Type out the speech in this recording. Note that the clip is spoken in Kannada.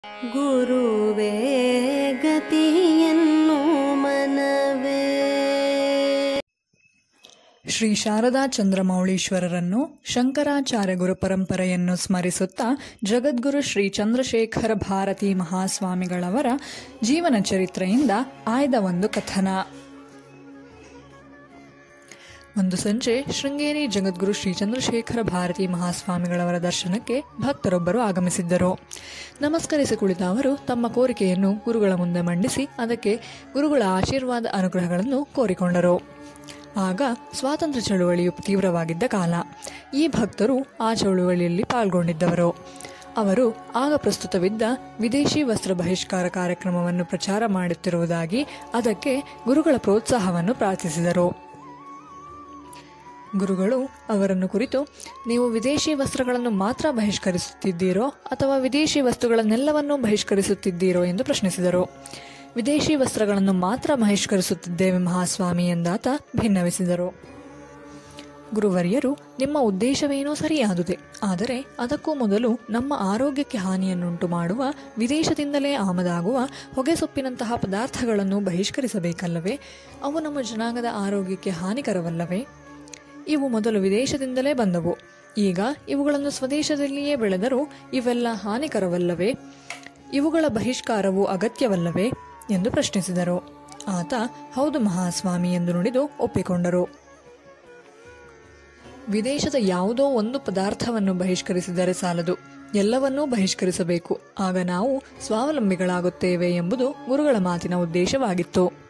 ಗುರುವೇ ಗತಿಯನ್ನು ಮನವೇ. ಶ್ರೀ ಶಾರದಾ ಚಂದ್ರಮೌಳೀಶ್ವರರನ್ನು ಶಂಕರಾಚಾರ್ಯ ಗುರು ಪರಂಪರೆಯನ್ನು ಸ್ಮರಿಸುತ್ತಾ ಜಗದ್ಗುರು ಶ್ರೀ ಚಂದ್ರಶೇಖರ ಭಾರತೀ ಮಹಾಸ್ವಾಮಿಗಳವರ ಜೀವನ ಚರಿತ್ರೆಯಿಂದ ಆಯ್ದ ಒಂದು ಕಥನ. ಒಂದು ಸಂಜೆ ಶೃಂಗೇರಿ ಜಗದ್ಗುರು ಶ್ರೀ ಚಂದ್ರಶೇಖರ ಭಾರತೀ ಮಹಾಸ್ವಾಮಿಗಳವರ ದರ್ಶನಕ್ಕೆ ಭಕ್ತರೊಬ್ಬರು ಆಗಮಿಸಿದ್ದರು. ನಮಸ್ಕರಿಸಿ ಕುಳಿತ ಅವರು ತಮ್ಮ ಕೋರಿಕೆಯನ್ನು ಗುರುಗಳ ಮುಂದೆ ಮಂಡಿಸಿ ಅದಕ್ಕೆ ಗುರುಗಳ ಆಶೀರ್ವಾದ ಅನುಗ್ರಹಗಳನ್ನು ಕೋರಿಕೊಂಡರು. ಆಗ ಸ್ವಾತಂತ್ರ್ಯ ಚಳುವಳಿಯು ತೀವ್ರವಾಗಿದ್ದ ಕಾಲ. ಈ ಭಕ್ತರು ಆ ಚಳುವಳಿಯಲ್ಲಿ ಪಾಲ್ಗೊಂಡಿದ್ದವರು. ಅವರು ಆಗ ಪ್ರಸ್ತುತವಿದ್ದ ವಿದೇಶಿ ವಸ್ತ್ರ ಬಹಿಷ್ಕಾರ ಕಾರ್ಯಕ್ರಮವನ್ನು ಪ್ರಚಾರ ಮಾಡುತ್ತಿರುವುದಾಗಿ, ಅದಕ್ಕೆ ಗುರುಗಳ ಪ್ರೋತ್ಸಾಹವನ್ನು ಪ್ರಾರ್ಥಿಸಿದರು. ಗುರುಗಳು ಅವರನ್ನು ಕುರಿತು, ನೀವು ವಿದೇಶಿ ವಸ್ತ್ರಗಳನ್ನು ಮಾತ್ರ ಬಹಿಷ್ಕರಿಸುತ್ತಿದ್ದೀರೋ ಅಥವಾ ವಿದೇಶಿ ವಸ್ತುಗಳನ್ನೆಲ್ಲವನ್ನೂ ಬಹಿಷ್ಕರಿಸುತ್ತಿದ್ದೀರೋ ಎಂದು ಪ್ರಶ್ನಿಸಿದರು. ವಿದೇಶಿ ವಸ್ತ್ರಗಳನ್ನು ಮಾತ್ರ ಬಹಿಷ್ಕರಿಸುತ್ತಿದ್ದೇವೆ ಮಹಾಸ್ವಾಮಿ ಎಂದಾತ ಭಿನ್ನವಿಸಿದರು. ಗುರುವರ್ಯರು, ನಿಮ್ಮ ಉದ್ದೇಶವೇನೋ ಸರಿಯಾದುದೇ, ಆದರೆ ಅದಕ್ಕೂ ಮೊದಲು ನಮ್ಮ ಆರೋಗ್ಯಕ್ಕೆ ಹಾನಿಯನ್ನುಂಟು ಮಾಡುವ ವಿದೇಶದಿಂದಲೇ ಆಮದಾಗುವ ಹೊಗೆಸೊಪ್ಪಿನಂತಹ ಪದಾರ್ಥಗಳನ್ನು ಬಹಿಷ್ಕರಿಸಬೇಕಲ್ಲವೇ? ಅವು ನಮ್ಮ ಜನಾಂಗದ ಆರೋಗ್ಯಕ್ಕೆ ಹಾನಿಕರವಲ್ಲವೇ? ಇವು ಮೊದಲು ವಿದೇಶದಿಂದಲೇ ಬಂದವು. ಈಗ ಇವುಗಳನ್ನು ಸ್ವದೇಶದಲ್ಲಿಯೇ ಬೆಳೆದರೂ ಇವೆಲ್ಲ ಹಾನಿಕರವಲ್ಲವೇ? ಇವುಗಳ ಬಹಿಷ್ಕಾರವು ಅಗತ್ಯವಲ್ಲವೇ ಎಂದು ಪ್ರಶ್ನಿಸಿದರು. ಆತ ಹೌದು ಮಹಾಸ್ವಾಮಿ ಎಂದು ನುಡಿದು ಒಪ್ಪಿಕೊಂಡರು. ವಿದೇಶದ ಯಾವುದೋ ಒಂದು ಪದಾರ್ಥವನ್ನು ಬಹಿಷ್ಕರಿಸಿದರೆ ಸಾಲದು, ಎಲ್ಲವನ್ನೂ ಬಹಿಷ್ಕರಿಸಬೇಕು. ಆಗ ನಾವು ಸ್ವಾವಲಂಬಿಗಳಾಗುತ್ತೇವೆ ಎಂಬುದು ಗುರುಗಳ ಮಾತಿನ ಉದ್ದೇಶವಾಗಿತ್ತು.